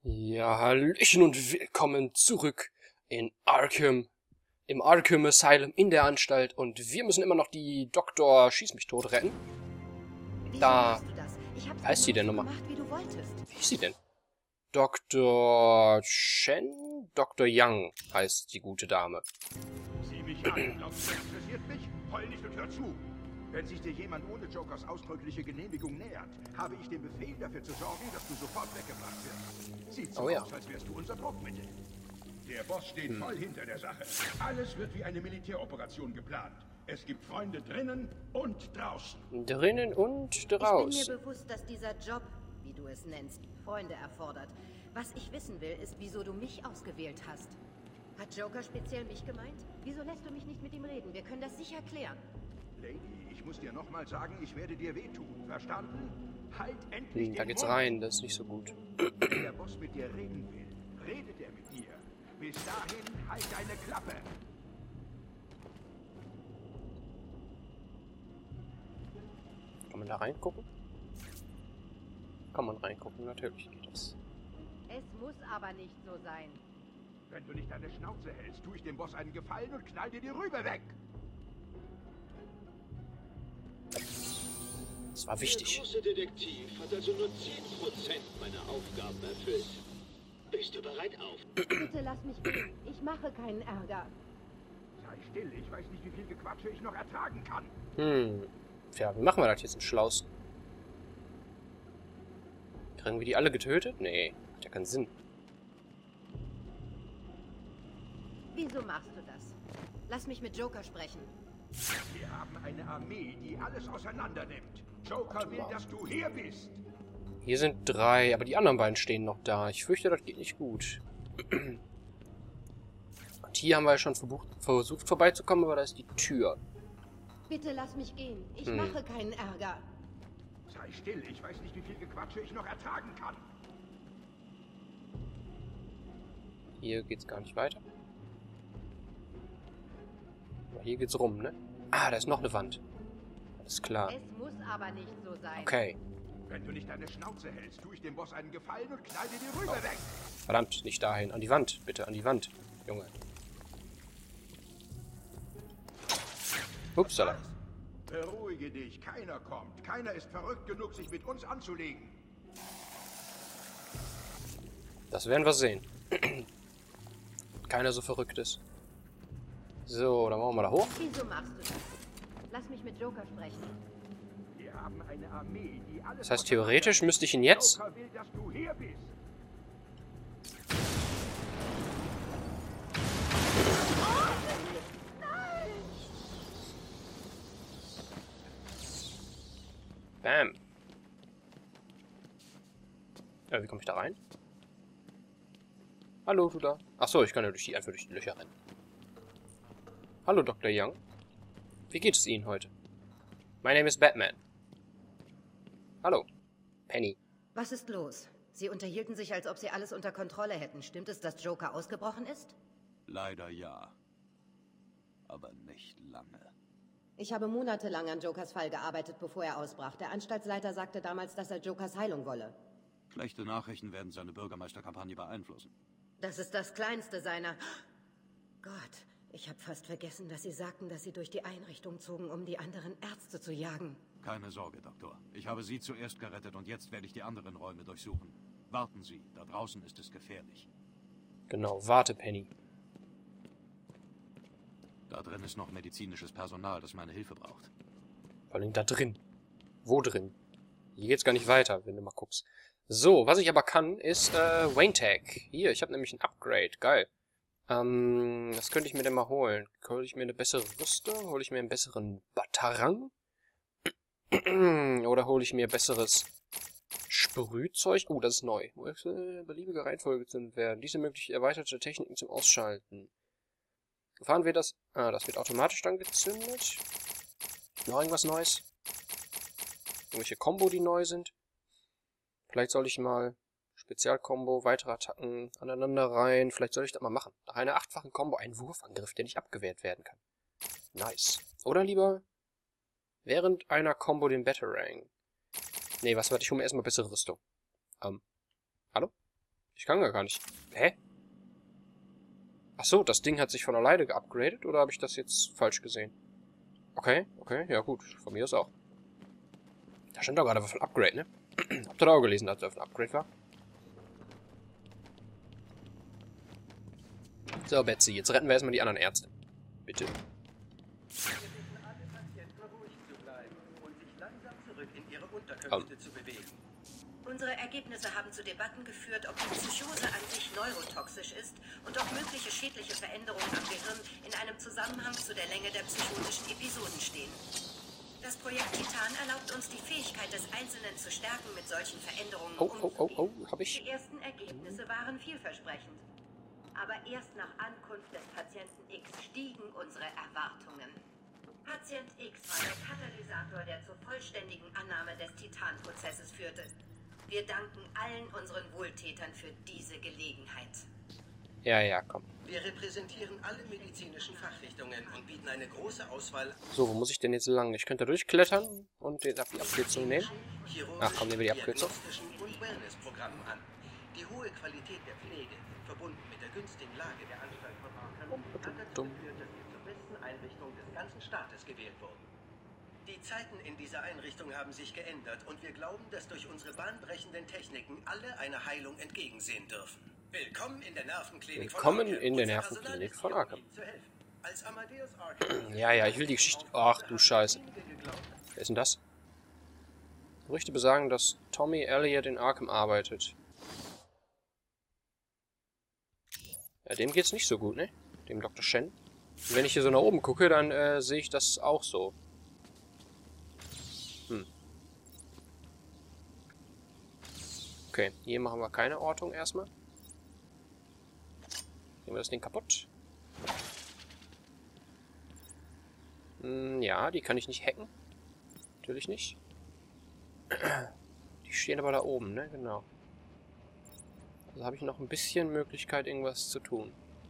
Ja, hallöchen und willkommen zurück in Arkham, im Arkham Asylum in der Anstalt. Und wir müssen immer noch die Dr. Schieß-mich-tot retten. Da heißt sie denn nochmal? Wie ist sie denn? Dr. Chen? Dr. Young heißt die gute Dame. Sieh mich an, glaubst du, das interessiert mich? Heul nicht und hör zu. Wenn sich dir jemand ohne Jokers ausdrückliche Genehmigung nähert, habe ich den Befehl dafür zu sorgen, dass du sofort weggebracht wirst. Sieht so aus, als wärst du unser Druckmittel. Der Boss steht voll hinter der Sache. Alles wird wie eine Militäroperation geplant. Es gibt Freunde drinnen und draußen. Drinnen und draußen. Ich bin mir bewusst, dass dieser Job, wie du es nennst, Freunde erfordert. Was ich wissen will, ist, wieso du mich ausgewählt hast. Hat Joker speziell mich gemeint? Wieso lässt du mich nicht mit ihm reden? Wir können das sicher klären. Lady, ich muss dir nochmal sagen, ich werde dir wehtun. Verstanden? Halt endlich Da den geht's Mund. rein, das ist nicht so gut. Wenn der Boss mit dir reden will, redet er mit dir. Bis dahin, halt deine Klappe. Kann man da reingucken? Kann man reingucken, natürlich geht das. Es muss aber nicht so sein. Wenn du nicht deine Schnauze hältst, tue ich dem Boss einen Gefallen und knall dir die Rübe weg. Das war Der wichtig. große Detektiv hat also nur 10% meiner Aufgaben erfüllt. Bist du bereit auf? Bitte lass mich gehen. Ich mache keinen Ärger. Sei still, ich weiß nicht, wie viel Gequatsche ich noch ertragen kann. Tja, wie machen wir das jetzt im Schlausten? Kriegen wir die alle getötet? Nee, hat ja keinen Sinn. Wieso machst du das? Lass mich mit Joker sprechen. Wir haben eine Armee, die alles auseinander nimmt. Joker will, dass du hier bist. Hier sind 3, aber die anderen beiden stehen noch da. Ich fürchte, das geht nicht gut. Und hier haben wir ja schon versucht vorbeizukommen, aber da ist die Tür. Bitte lass mich gehen. Ich mache keinen Ärger. Sei still, ich weiß nicht, wie viel Gequatsche ich noch ertragen kann. Hier geht's gar nicht weiter. Aber hier geht's rum, ne? Ah, da ist noch eine Wand. Alles klar. Es muss aber nicht so sein. Okay. Wenn du nicht deine Schnauze hältst, tue ich dem Boss einen Gefallen und knall dir die Rübe weg. Verdammt, nicht dahin. An die Wand, bitte, an die Wand. Junge. Upsala. Beruhige dich, keiner kommt. Keiner ist verrückt genug, sich mit uns anzulegen. Das werden wir sehen. Keiner so verrückt ist. So, dann machen wir da hoch. Wieso machst du das? Lass mich mit Joker sprechen. Wir haben eine Armee, die alles... Das heißt, theoretisch müsste ich ihn jetzt... Joker will, dass du hier bist. Bam. Ja, wie komme ich da rein? Hallo, du da? Achso, ich kann ja einfach durch die Löcher rennen. Hallo, Dr. Young. Wie geht es Ihnen heute? My name is Batman. Hallo. Penny. Was ist los? Sie unterhielten sich, als ob sie alles unter Kontrolle hätten. Stimmt es, dass Joker ausgebrochen ist? Leider ja. Aber nicht lange. Ich habe monatelang an Jokers Fall gearbeitet, bevor er ausbrach. Der Anstaltsleiter sagte damals, dass er Jokers Heilung wolle. Schlechte Nachrichten werden seine Bürgermeisterkampagne beeinflussen. Das ist das Kleinste seiner... Gott, ich habe fast vergessen, dass Sie sagten, dass Sie durch die Einrichtung zogen, um die anderen Ärzte zu jagen. Keine Sorge, Doktor. Ich habe Sie zuerst gerettet und jetzt werde ich die anderen Räume durchsuchen. Warten Sie, da draußen ist es gefährlich. Genau, warte, Penny. Da drin ist noch medizinisches Personal, das meine Hilfe braucht. Vor allem da drin. Wo drin? Hier geht's gar nicht weiter, wenn du mal guckst. So, was ich aber kann, ist Wayne Tag. Hier, ich habe nämlich ein Upgrade. Geil. Was könnte ich mir denn mal holen? Hole ich mir eine bessere Rüstung? Hole ich mir einen besseren Batarang? Oder hole ich mir besseres Sprühzeug? Oh, das ist neu. Beliebige Reihenfolge gezündet werden. Diese möglich erweiterte Techniken zum Ausschalten. Fahren wir das? Ah, das wird automatisch dann gezündet. Noch irgendwas Neues? Irgendwelche Combo, die neu sind? Vielleicht soll ich mal Spezialkombo, weitere Attacken aneinander rein. Vielleicht soll ich das mal machen. Nach einer 8-fachen Combo ein Wurfangriff, der nicht abgewehrt werden kann. Nice. Oder lieber während einer Combo den Batarang. Nee, warte, ich hole mir erstmal bessere Rüstung. Hallo? Ich kann gar nicht. Hä? Ach so, das Ding hat sich von alleine geupgradet, oder habe ich das jetzt falsch gesehen? Okay, okay, ja gut, von mir aus auch. Da stand doch gerade was von Upgrade, ne? Habt ihr da auch gelesen, dass da ein Upgrade war? So, Betsy, jetzt retten wir erstmal die anderen Ärzte. Bitte. Wir bitten alle Patienten ruhig zu bleiben und sich langsam zurück in ihre Unterkünfte zu bewegen. Unsere Ergebnisse haben zu Debatten geführt, ob die Psychose an sich neurotoxisch ist und ob mögliche schädliche Veränderungen am Gehirn in einem Zusammenhang zu der Länge der psychotischen Episoden stehen. Das Projekt Titan erlaubt uns, die Fähigkeit des Einzelnen zu stärken, mit solchen Veränderungen umzugehen. Hab ich? Die ersten Ergebnisse waren vielversprechend. Aber erst nach Ankunft des Patienten X stiegen unsere Erwartungen. Patient X war der Katalysator, der zur vollständigen Annahme des Titan-Prozesses führte. Wir danken allen unseren Wohltätern für diese Gelegenheit. Ja, ja, komm. Wir repräsentieren alle medizinischen Fachrichtungen und bieten eine große Auswahl. So, wo muss ich denn jetzt lang? Ich könnte durchklettern und die Abkürzung nehmen. Ach komm, nehmen wir die Abkürzung. Und Wellnessprogrammen an. Die hohe Qualität der Pflege, verbunden mit der günstigen Lage der Anstalt von Arkham, hat dazu geführt, dass wir zur besten Einrichtung des ganzen Staates gewählt wurden. Die Zeiten in dieser Einrichtung haben sich geändert und wir glauben, dass durch unsere bahnbrechenden Techniken alle einer Heilung entgegensehen dürfen. Willkommen in der Nervenklinik von Arkham. Als Amadeus Arkham. Ja, ja, ich will die Geschichte... Ach du Scheiße. Wer ist denn das? Gerüchte besagen, dass Tommy Elliot in Arkham arbeitet. Ja, dem geht's nicht so gut, ne? Dem Dr. Shen. Und wenn ich hier so nach oben gucke, dann sehe ich das auch so. Okay, hier machen wir keine Ortung erstmal. Nehmen wir das Ding kaputt. Ja, die kann ich nicht hacken. Natürlich nicht. Die stehen aber da oben, ne? Genau. Also habe ich noch ein bisschen Möglichkeit, irgendwas zu tun.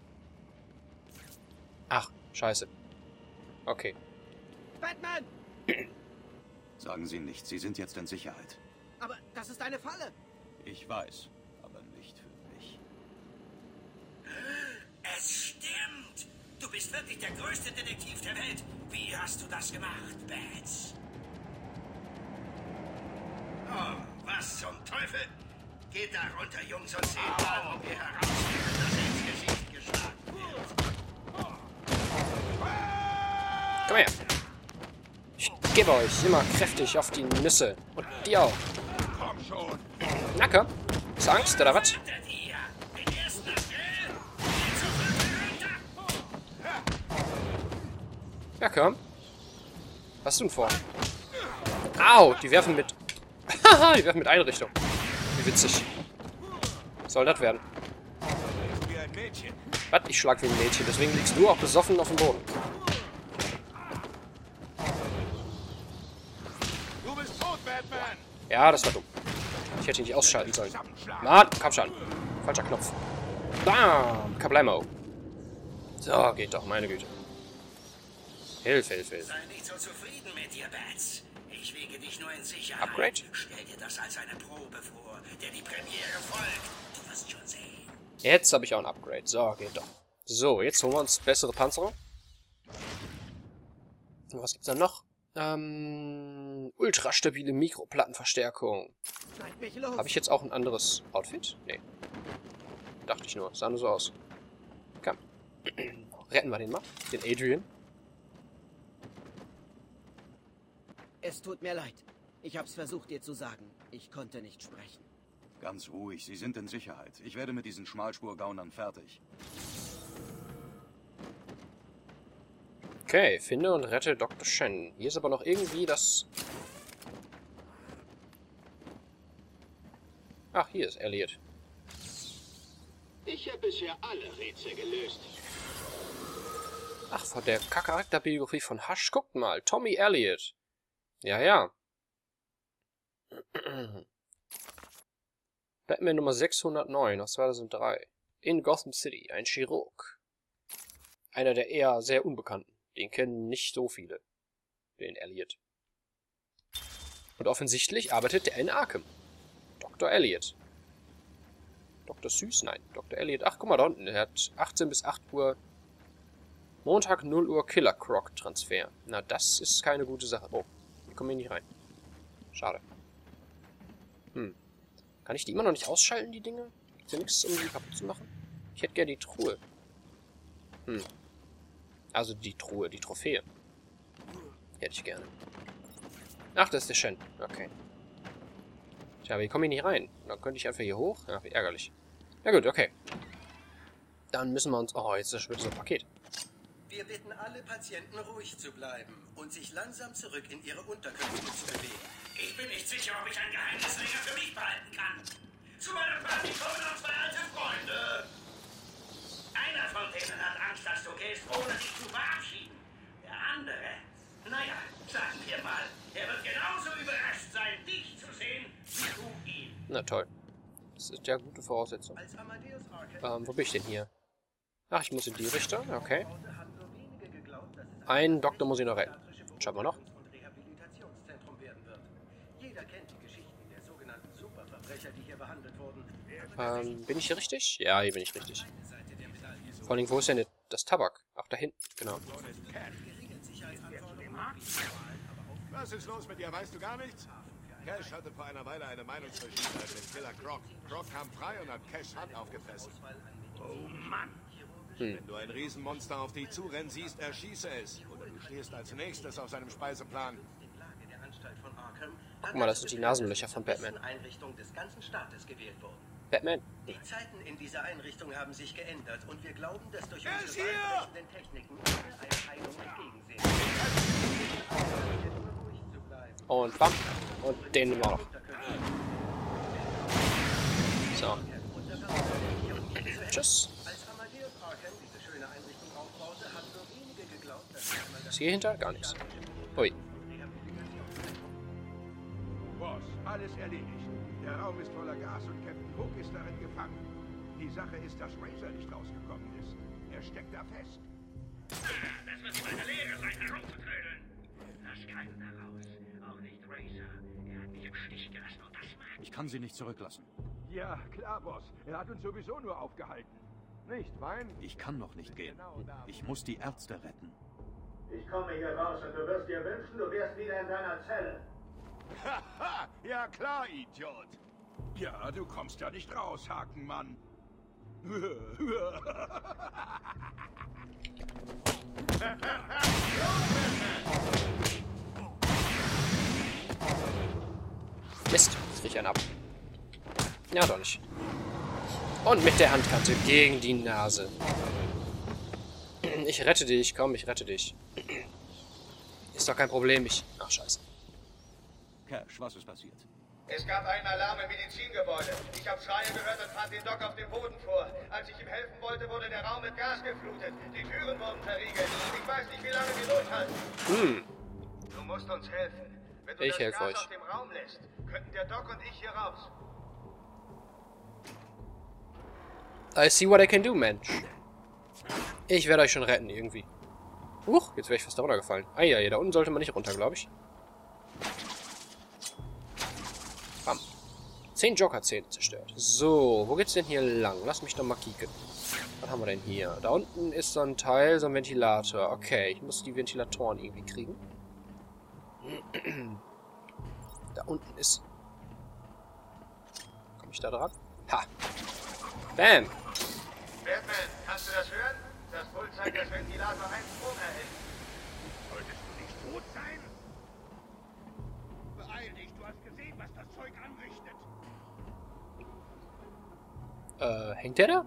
Ach, scheiße. Okay. Batman! Sagen Sie nichts, Sie sind jetzt in Sicherheit. Aber das ist eine Falle! Ich weiß, aber nicht für mich. Es stimmt! Du bist wirklich der größte Detektiv der Welt. Wie hast du das gemacht, Bats? Oh, was zum Teufel? Geht da runter, Jungs, und seht mal, ob ihr herausfindet, dass er ins Gesicht geschlagen wird. Komm her. Ich gebe euch immer kräftig auf die Nüsse. Und die auch. Komm schon. Na komm. Ist Angst, oder was? Ja, komm. Was hast du denn vor? Au, die werfen mit... Haha, die werfen mit Einrichtung. Wie witzig. Soll das werden? Wie ein Mädchen. Was? Ich schlag wie ein Mädchen. Deswegen liegst du auch besoffen auf dem Boden. Du bist tot, Batman. Ja, das war dumm. Ich hätte ihn nicht ausschalten sollen. Mann, komm schon. Falscher Knopf. Bam, Kablamo. So, geht doch, meine Güte. Hilfe, Hilfe, Hilfe. Sei nicht so zufrieden mit dir, Bats. Ich wiege dich nur in Sicherheit. Upgrade? Stell dir das als eine Probe vor, der die Premiere folgt. Du wirst schon sehen. Jetzt habe ich auch ein Upgrade. So, geht doch. So, jetzt holen wir uns bessere Panzerung. Und was gibt's dann noch? Ultrastabile Mikroplattenverstärkung. Schneid mich los! Habe ich jetzt auch ein anderes Outfit? Nee. Dachte ich nur. Sah nur so aus. Komm. Retten wir den mal. Den Adrian. Es tut mir leid. Ich hab's versucht, dir zu sagen. Ich konnte nicht sprechen. Ganz ruhig, Sie sind in Sicherheit. Ich werde mit diesen Schmalspurgaunern fertig. Okay, finde und rette Dr. Shen. Hier ist aber noch irgendwie das... Ach, hier ist Elliot. Ich habe bisher alle Rätsel gelöst. Ach, von der Charakterbiografie von Hush. Guckt mal, Tommy Elliot. Ja, ja. Batman Nummer 609 aus 2003. In Gotham City, ein Chirurg. Einer der eher sehr Unbekannten. Den kennen nicht so viele. Den Elliot. Und offensichtlich arbeitet er in Arkham. Dr. Elliot. Dr. Süß? Nein. Dr. Elliot. Ach, guck mal da unten. Er hat 18 bis 8 Uhr. Montag 0 Uhr Killer Croc Transfer. Na, das ist keine gute Sache. Oh, hier kommen wir nicht rein. Schade. Kann ich die immer noch nicht ausschalten, die Dinge? Ist ja nichts, um die kaputt zu machen? Ich hätte gerne die Truhe. Also die Truhe, die Trophäe. Hätte ich gerne. Ach, das ist der Shen. Okay. Tja, aber hier komme ich nicht rein. Dann könnte ich einfach hier hoch. Ja, wie ärgerlich. Ja gut, okay. Dann müssen wir uns... Oh, jetzt ist das schon wieder so ein Paket. Wir bitten alle Patienten, ruhig zu bleiben und sich langsam zurück in ihre Unterkünfte zu bewegen. Ich bin nicht sicher, ob ich ein Geheimnis länger für mich behalten kann. Zu meiner Party kommen noch 2 alte Freunde. Einer von denen hat Angst, dass du gehst, ohne dich zu verabschieden. Der andere, naja, sagen wir mal, er wird genauso überrascht sein, dich zu sehen, wie du ihn. Na toll. Das ist ja gute Voraussetzung. Als Amadeus Arkham Wo bin ich denn hier? Ach, ich muss in die Richtung. Okay. Einen Doktor muss ich noch retten. Schauen wir noch. und Rehabilitationszentrum werden wird. Jeder kennt die Geschichten der sogenannten Superverbrecher, die hier behandelt wurden. Bin ich hier richtig? Ja, hier bin ich richtig. Vor allem, wo ist denn das Tabak? Ach, da hinten. Genau. Was ist los mit dir? Weißt du gar nichts? Cash hatte vor einer Weile eine Meinungsverschiedenheit mit Killer Croc. Croc kam frei und hat Cash Hand aufgefressen. Oh Mann. Wenn du ein Riesenmonster auf dich zurennt siehst, erschieße es. Oder du stehst als nächstes auf seinem Speiseplan. Guck mal, das sind die Nasenlöcher von Batman. Einrichtung des ganzen Staates gewählt wurden. Batman. Die Zeiten in dieser Einrichtung haben sich geändert und wir glauben, dass durch Er ist unsere hier! weitreichenden Techniken eine Heilung entgegensehen. Ruhig zu bleiben. Und bam. Und den nehmen wir noch. So. Tschüss. Als Amadeus Arkham diese schöne Einrichtung aufbaute, haben nur wenige geglaubt, dass es einmal Ist hier hinter? Gar nichts. Ui. Boss, alles erledigt. Der Raum ist voller Gas und Captain Hook ist darin gefangen. Die Sache ist, dass Razor nicht rausgekommen ist. Er steckt da fest. Das wird meine Lehre sein, herumzutrödeln. Lass keinen da raus. Auch nicht Razor. Er hat mich im Stich gelassen und das mag Ich kann Sie nicht zurücklassen. Ja, klar, Boss. Er hat uns sowieso nur aufgehalten. Nicht, Wein? Ich kann noch nicht gehen. Ich muss die Ärzte retten. Ich komme hier raus und du wirst dir wünschen, du wärst wieder in deiner Zelle. Haha, ja klar, Idiot. Ja, du kommst ja nicht raus, Hakenmann. Mist. Jetzt krieg ich einen ab. Ja, doch nicht. Und mit der Handkante gegen die Nase. Ich rette dich. Komm, ich rette dich. Ist doch kein Problem. Ach, scheiße. Cash, was ist passiert? Es gab einen Alarm im Medizingebäude. Ich habe Schreie gehört und fand den Doc auf dem Boden vor. Als ich ihm helfen wollte, wurde der Raum mit Gas geflutet. Die Türen wurden verriegelt. Ich weiß nicht, wie lange wir durchhalten. Du musst uns helfen. Wenn du Ich das helfe Gas euch. aus dem Raum lässt, könnten der Doc und ich hier raus. I see what I can do, Mensch. Ich werde euch schon retten, irgendwie. Huch, jetzt wäre ich fast da runtergefallen. Ah ja, da unten sollte man nicht runter, glaube ich. Bam. 10 Joker-Zähne zerstört. So, wo geht's denn hier lang? Lass mich doch mal kicken. Was haben wir denn hier? Da unten ist so ein Teil, so ein Ventilator. Okay, ich muss die Ventilatoren irgendwie kriegen. Da unten ist... Komme ich da dran? Ha! Bam! Batman, kannst du das hören? Das Pult zeigt, dass Ventilator einen Strom erhält. Solltest du nicht tot sein? Beeil dich, du hast gesehen, was das Zeug anrichtet. Hängt der da?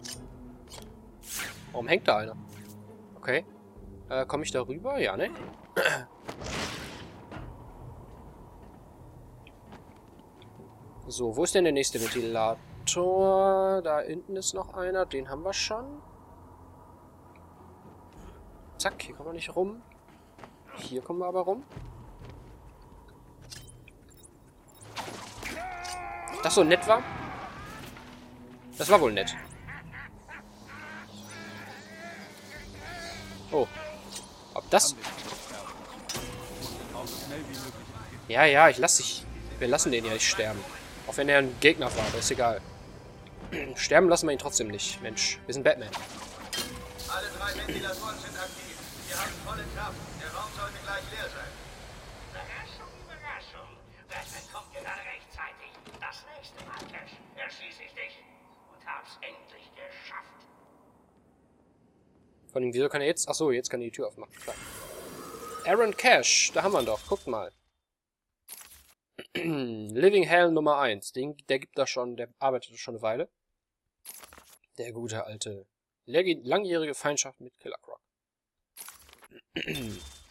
Warum hängt da einer? Okay. Komme ich da rüber? Ja, ne? So, wo ist denn der nächste Ventilator? Da hinten ist noch einer. Den haben wir schon. Zack, hier kommen wir nicht rum. Hier kommen wir aber rum. Das so nett war? Das war wohl nett. Oh. Ob das... Ja, ich lass dich... Wir lassen den ja nicht sterben. Auch wenn er ein Gegner war, aber ist egal. Sterben lassen wir ihn trotzdem nicht. Mensch, wir sind Batman. Alle 3 Ventilatoren sind aktiv. Wir haben volle Kraft. Der Raum sollte gleich leer sein. Überraschung, Überraschung. Batman kommt gerade rechtzeitig. Das nächste Mal, Cash, erschieße ich dich und hab's endlich geschafft. Von ihm, wieso kann er jetzt... Achso, jetzt kann er die Tür aufmachen. Klar. Aaron Cash, da haben wir ihn doch. Guckt mal. Living Hell Nummer 1. Der gibt da schon, der arbeitet schon eine Weile. Der gute alte, langjährige Feindschaft mit Killer Croc.